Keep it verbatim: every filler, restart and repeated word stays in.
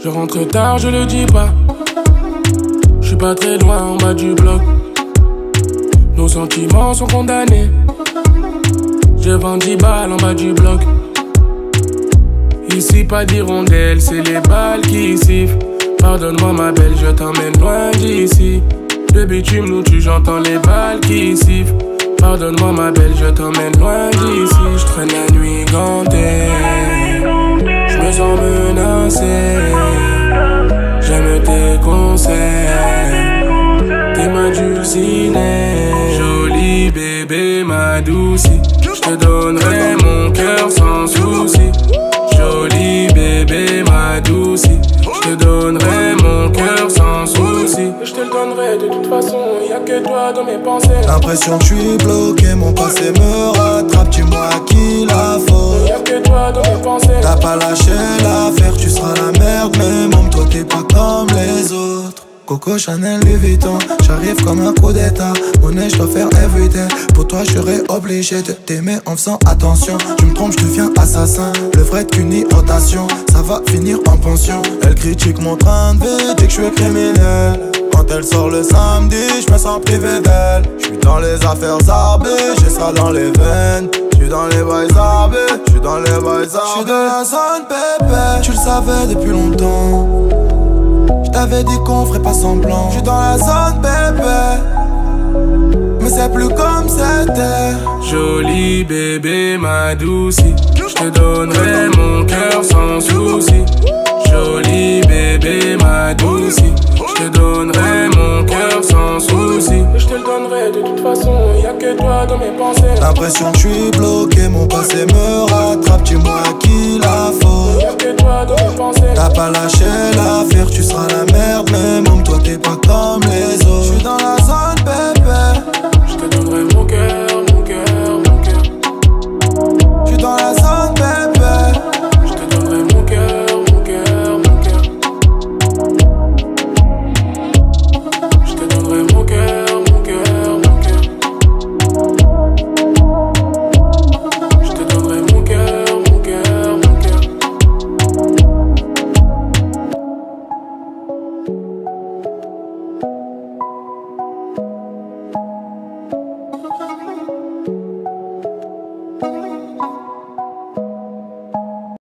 Je rentre tard, je le dis pas. Je suis pas très loin en bas du bloc. Nos sentiments sont condamnés. Je vends dix balles en bas du bloc. Ici pas d'hirondelle, c'est les balles qui sifflent. Pardonne-moi ma belle, je t'emmène loin d'ici. Le bitume nous tue, j'entends les balles qui sifflent. Pardonne-moi ma belle, je t'emmène loin d'ici. Je traîne la nuit gantée, je me sens menacé. J'aime tes conseils, t'es ma dulcinée. Joli bébé, ma doucie, je te donnerai mon cœur sans souci. Joli bébé, ma doucie, je te donnerai mon cœur sans souci. Je te le donnerai de toute façon, y'a que toi dans mes pensées. L'impression que je suis bloqué, mon passé me rattrape. Dis-moi à qui la faute. Y'a que toi dans mes pensées. T'as pas lâché l'affaire, tu seras la merde. Mais môme, toi t'es pas comme les autres. Coco, Chanel, Louis Vuitton, j'arrive comme un coup d'état. Monnaie, je dois faire everyday. Pour toi, je serais obligé de t'aimer en faisant attention. Tu me trompes, je deviens assassin. Le vrai qu'une rotation, ça va finir en pension. Elle critique mon train de vie, dit que je suis criminel. Quand elle sort le samedi, je me sens privé d'elle. Je suis dans les affaires arbées, j'ai ça dans les veines. Je suis dans les bails arbés, je suis dans les bails arbés. Je suis dans la zone bébé, tu le savais depuis longtemps. J't'avais dit qu'on ferait pas semblant. J'suis dans la zone bébé, mais c'est plus comme c'était. Joli bébé, ma doucie, je te donnerai mon cœur sans souci. Joli bébé, ma doucie, je te donnerai mon cœur sans souci. Je te le donnerai de toute façon, y'a que toi dans mes pensées. L'impression que je suis bloqué, mon passé me rattrape. Dis-moi à qui la faute. Y'a que toi dans mes pensées. T'as pas lâché l'affaire, tu seras la